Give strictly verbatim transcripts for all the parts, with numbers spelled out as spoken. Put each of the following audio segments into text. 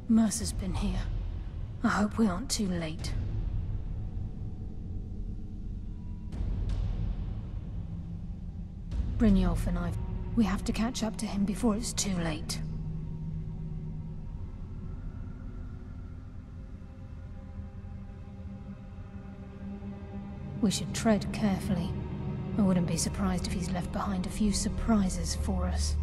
Mercer's been here. I hope we aren't too late. Brynjolf and I, we have to catch up to him before it's too late. We should tread carefully. I wouldn't be surprised if he's left behind a few surprises for us.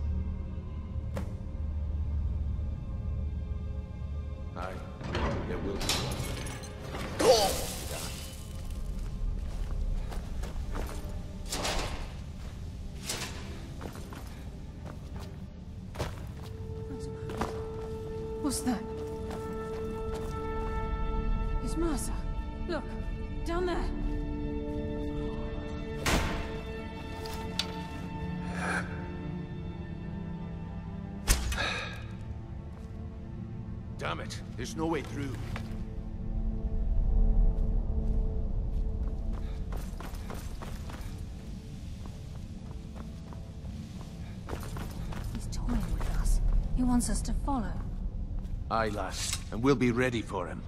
Aye, there will be one. What's that? It's Mercer. Look, down there. Damn it, there's no way through. He's toying with us. He wants us to follow. Aye, lass, and we'll be ready for him.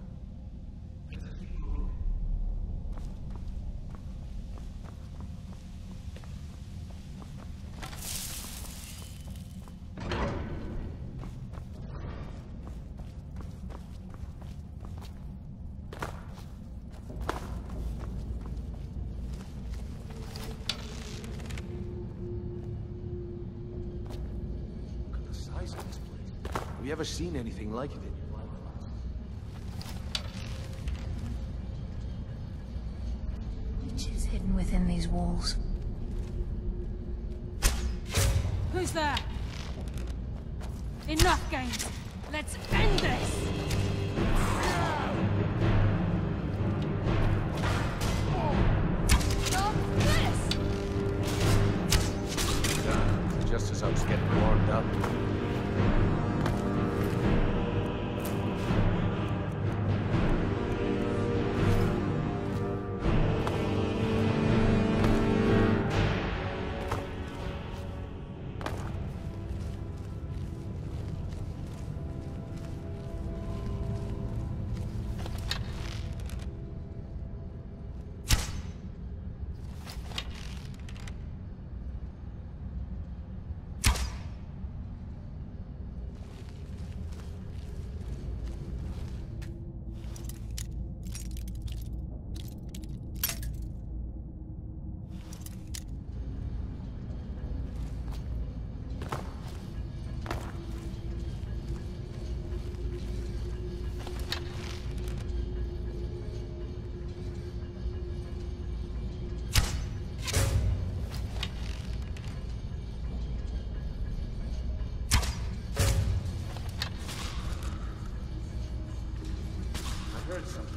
Have you ever seen anything like it in your life? Which is hidden within these walls. Who's there? Enough games! Let's end this! Just as I was getting warmed up. Heard something.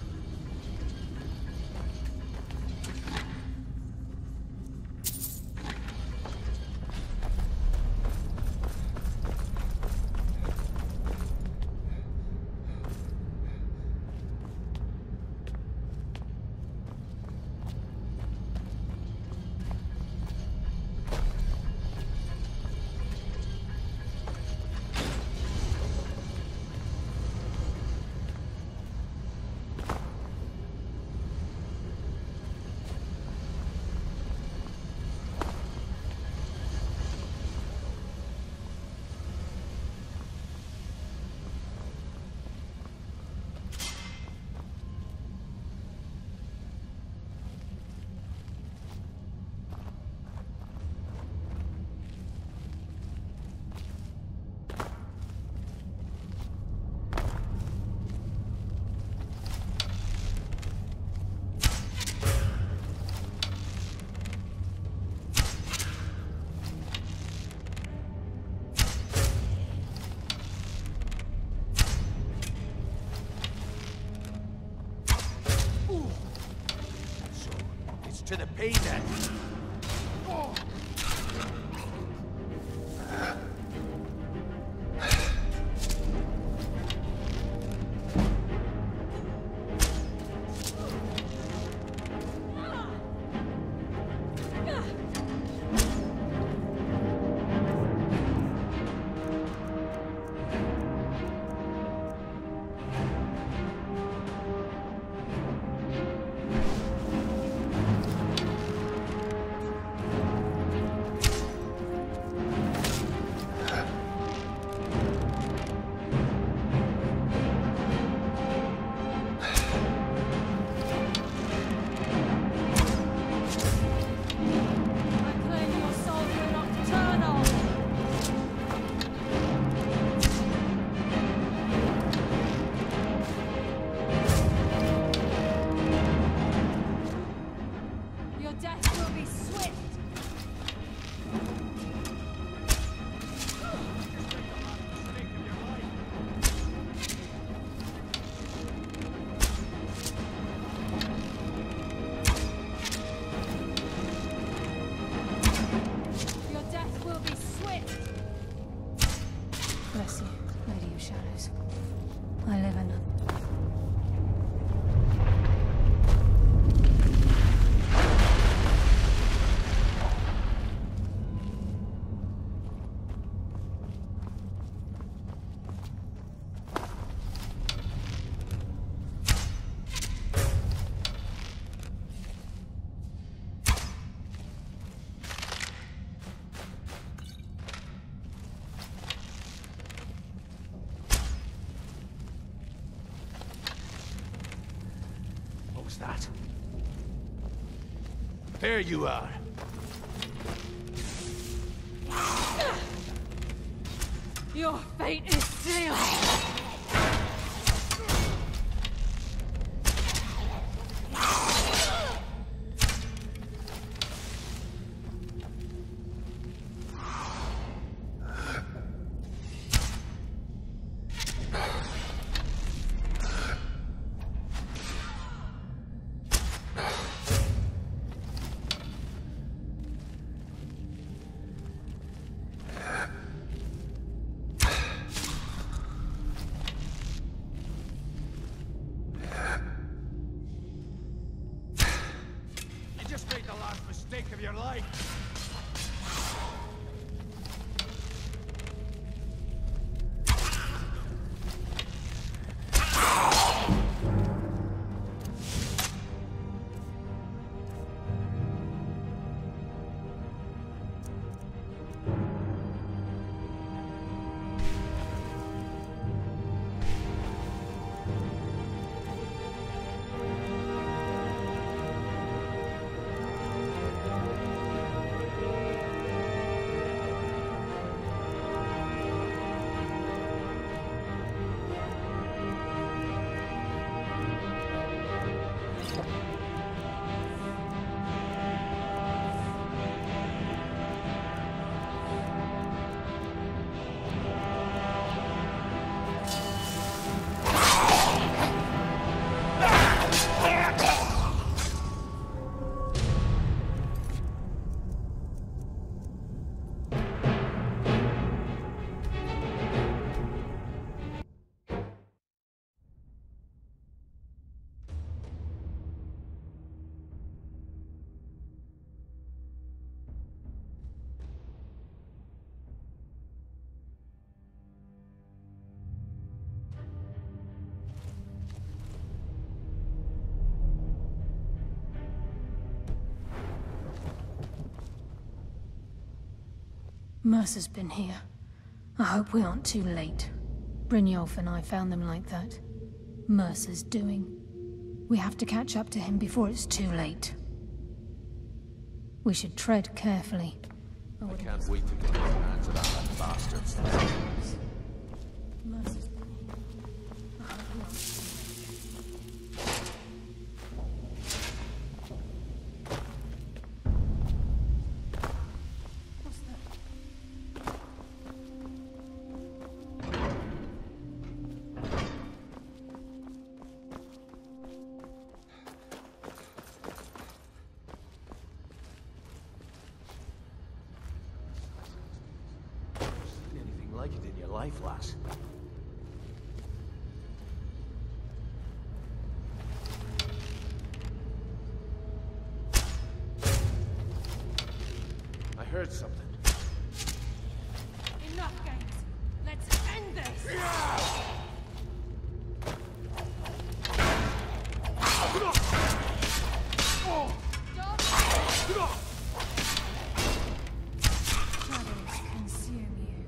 To the pay net. Oh. Bless you, Lady of Shadows. I live in a... That? There you are. Your fate is sealed! Of your life. Mercer's been here. I hope we aren't too late. Brynjolf and I found them like that. Mercer's doing. We have to catch up to him before it's too late. We should tread carefully. I can't wait to get my hands on that bastard. Mercer's been here. I hope we aren't too like it in your life, lass. I heard something. Enough games. Let's end this. Yeah! Shadows consume you.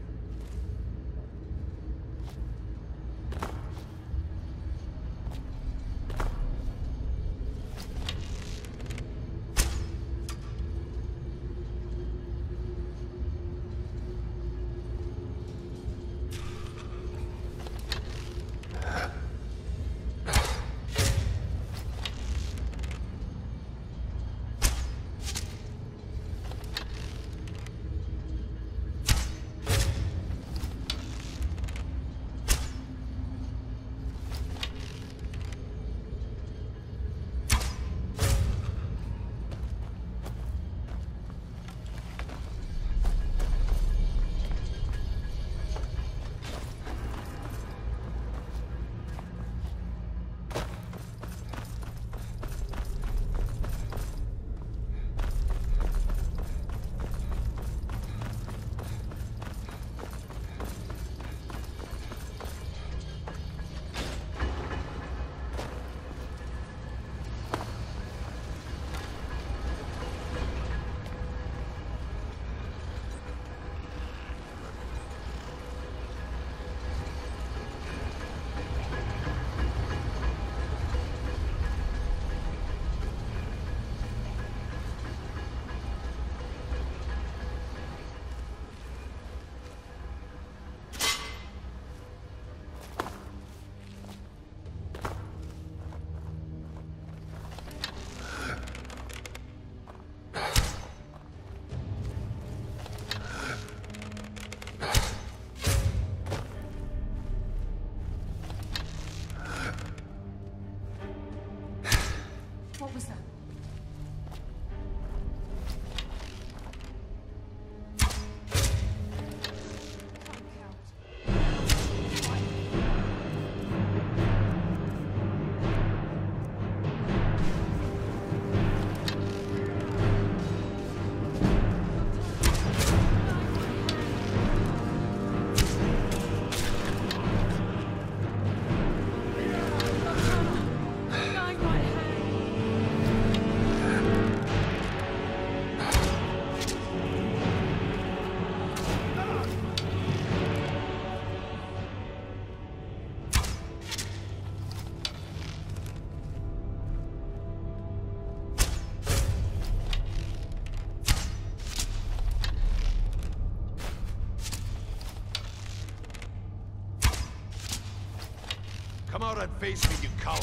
I'd face me, you coward.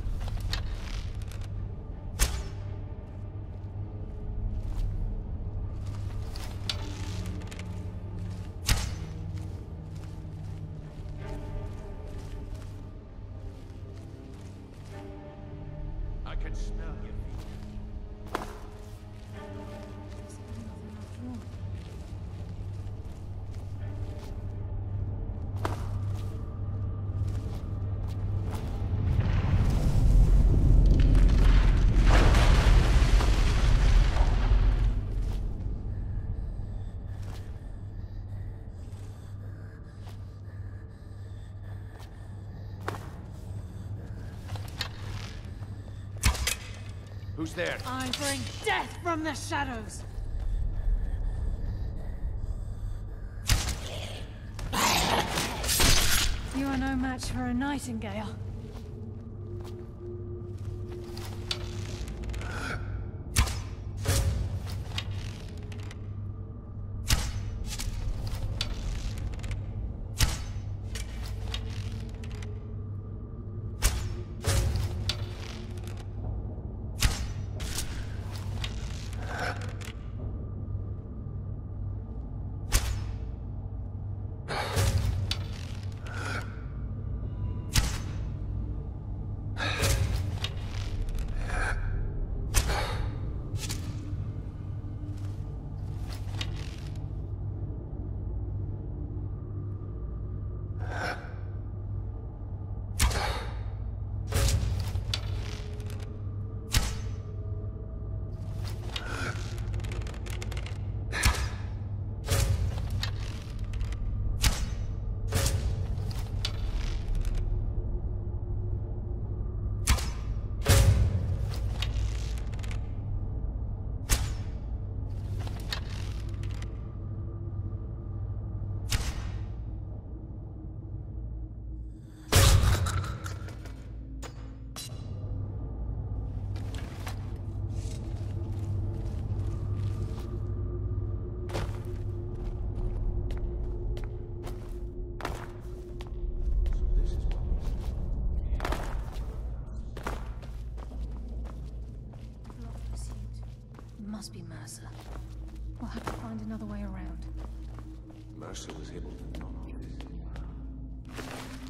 I can smell your feet. Who's there? I bring death from the shadows! You are no match for a nightingale. Must be Mercer. We'll have to find another way around. Mercer was able to knock this.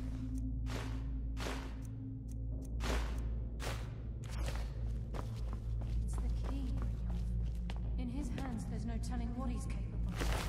It's the key, Brynjolf. In his hands, there's no telling what he's capable of.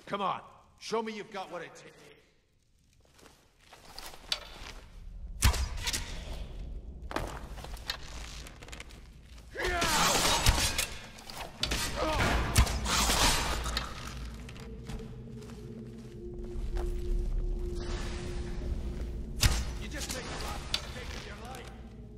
Come on, show me you've got what it takes. You just made the last mistake of your life.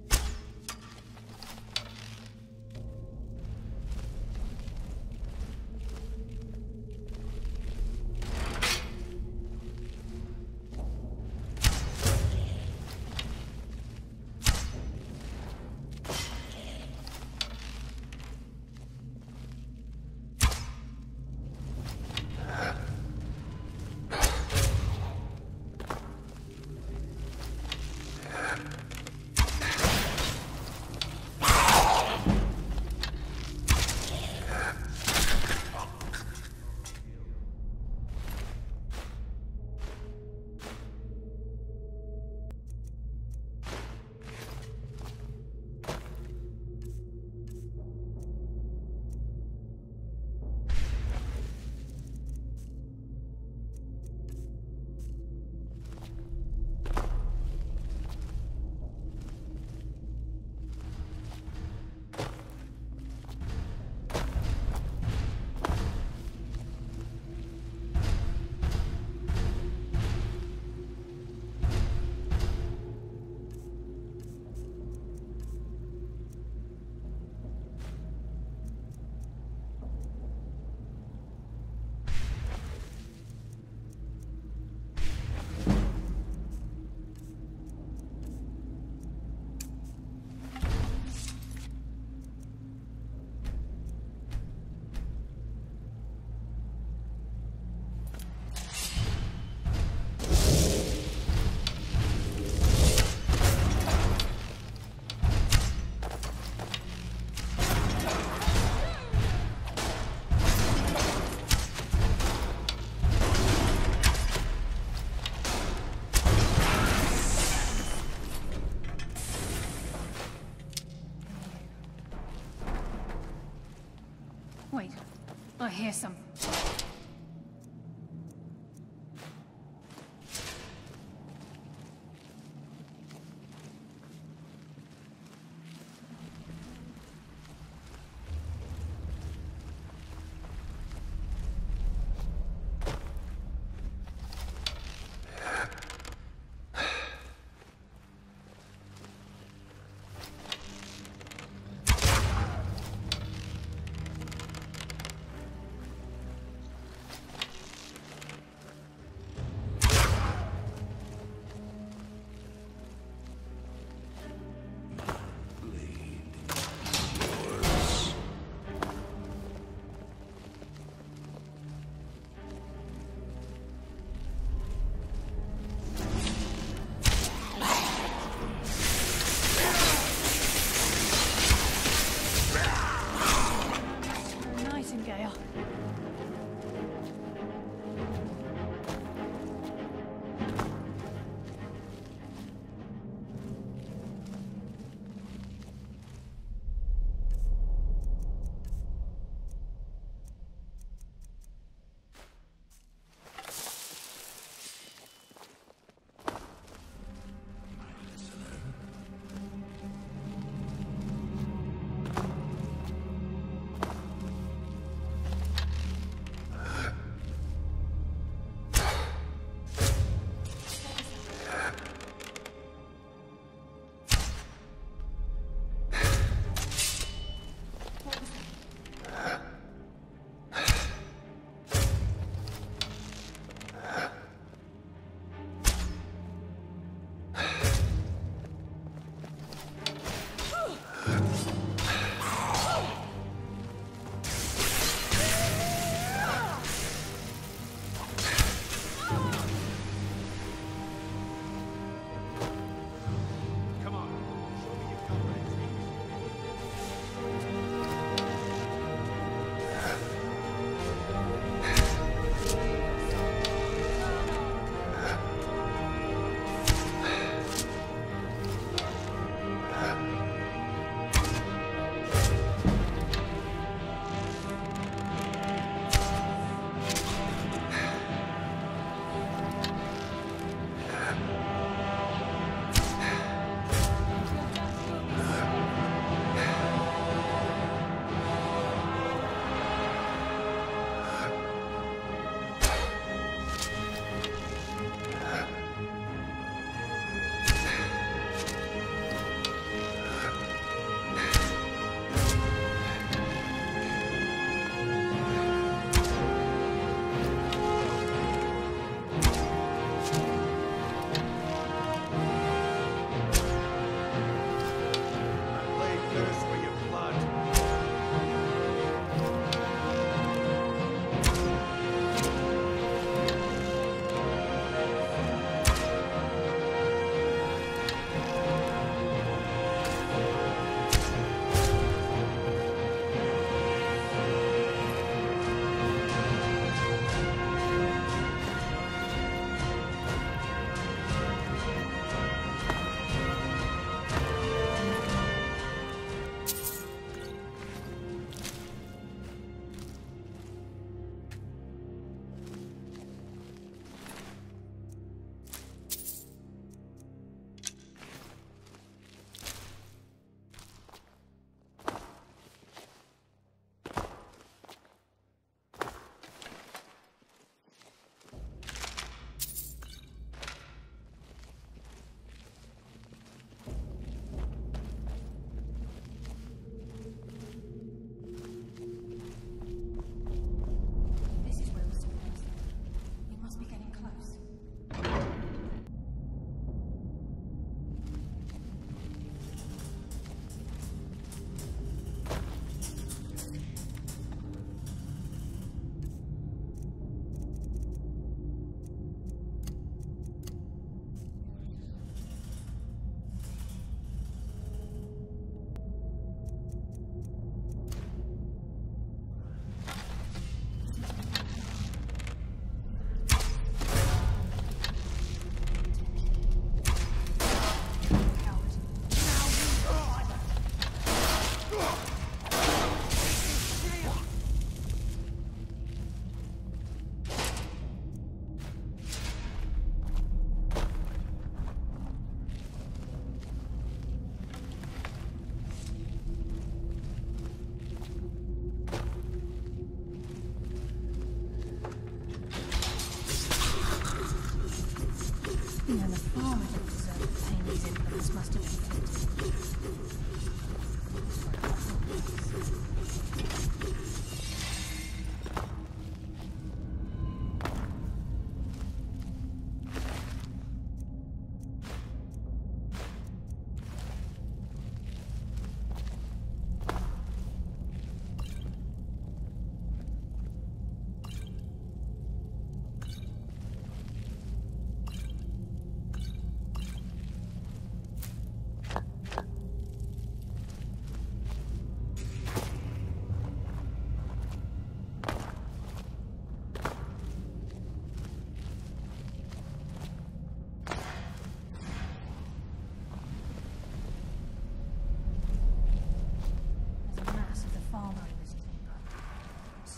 Wait, I hear some.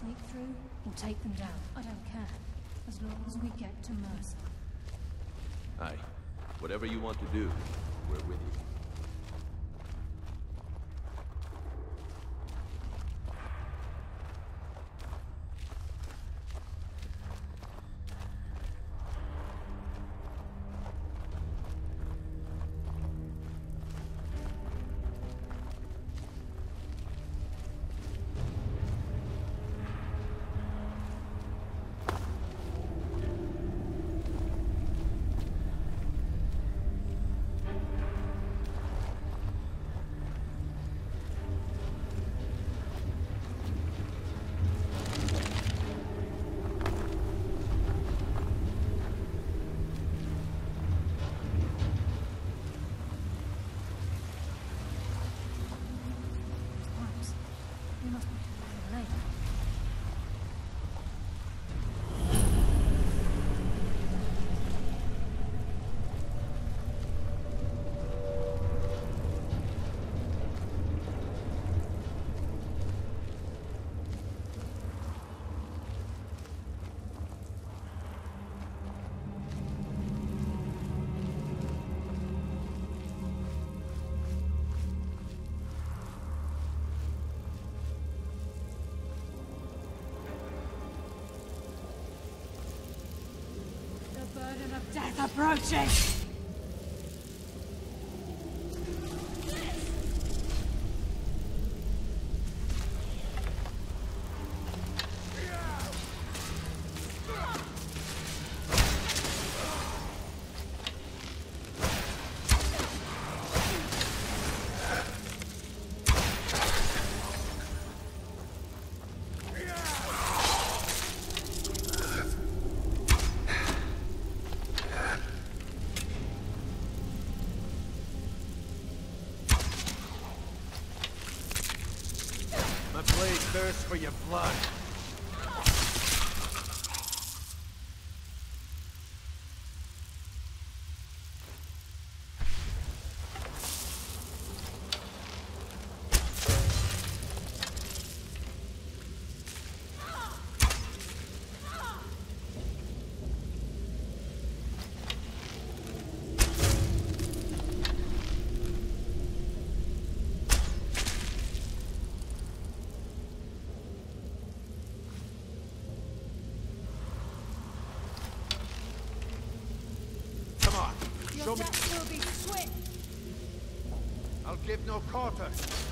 sneak through or take them down. I don't care. As long as we get to Mercer. Aye. Whatever you want to do, we're with you. We must be too late. Burden of death approaching! My blade thirsts for your blood. Show me. Will be swift. I'll give no quarter.